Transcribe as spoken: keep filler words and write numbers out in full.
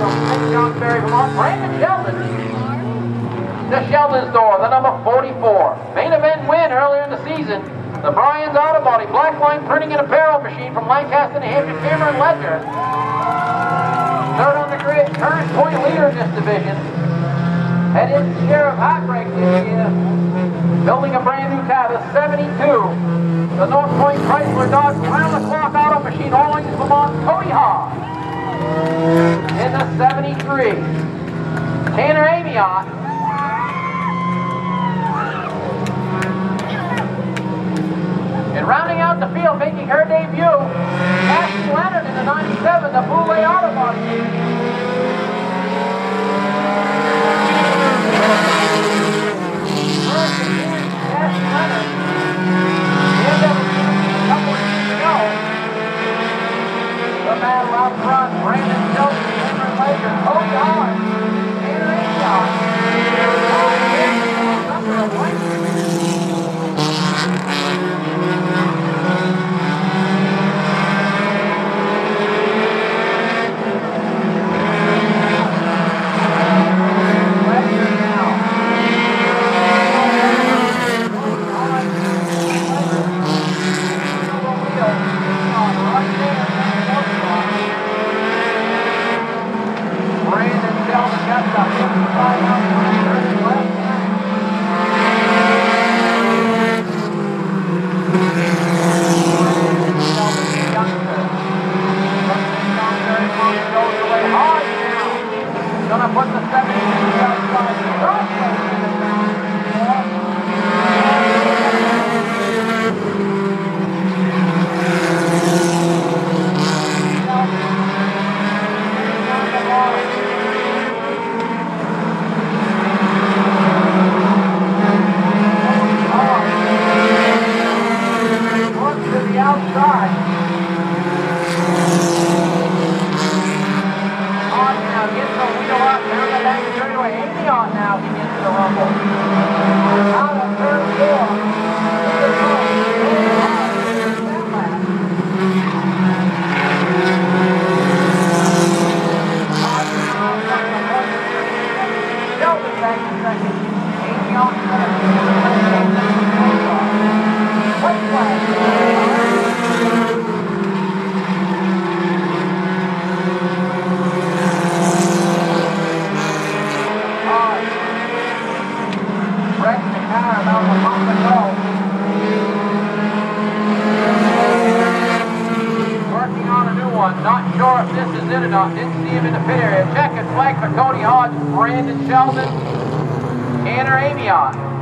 from Saint Johnsbury, Vermont, Brandon Sheldon. To Sheldon's door, the number forty-four. Main event win earlier in the season. The Bryans Auto Body Black Line Printing and Apparel Machine from Lancaster, New Hampshire, Cameron Ledger. Third on the grid, current point leader in this division. Headed share of heartbreak this year. Building a brand new car, the seventy-two. The North Point Chrysler Dodge Round the Clock Auto Machine, Orleans, Vermont, Cody Hall. In the seventy-three. Tanner Amiot. And rounding out the field, making her debut, Ashley Leonard in the ninety-seven, the Boulay Auto Body. First again, Ashley Leonard. The end of it a couple of years ago. The battle out front, Brandon Sheldon, Cameron Ledger, Cody Hall, Tanner Amiot. Number of white. Didn't see him in the pit area. Checkered flag for Cody Hodge, Brandon Sheldon, Tanner Amiot.